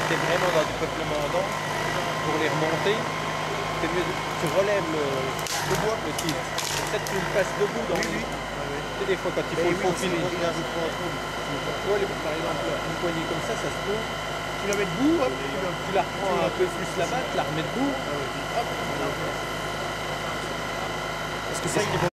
tu es vraiment dans du peuplement d'eau, pour les remonter, c'est mieux, tu relèves le bois, le titre. Peut-être que tu le passes debout dans Oui. Tu sais, des fois, quand il faut le faufiler, tu vois, par exemple, une poignée comme ça se trouve. Tu la mets debout, hop, Tu la reprends un peu plus là-bas, tu la remets debout. Hop. parce que ça, il est